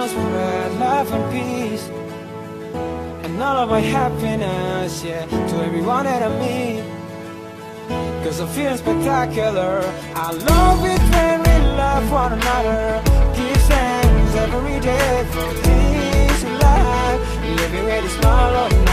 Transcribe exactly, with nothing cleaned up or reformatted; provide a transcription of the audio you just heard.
wanna spread love and peace, and all of my happiness, yeah, to everyone that I meet. Cause I'm feeling spectacular. I love it when we love one another. Give thanks every day for this life, living with a smile on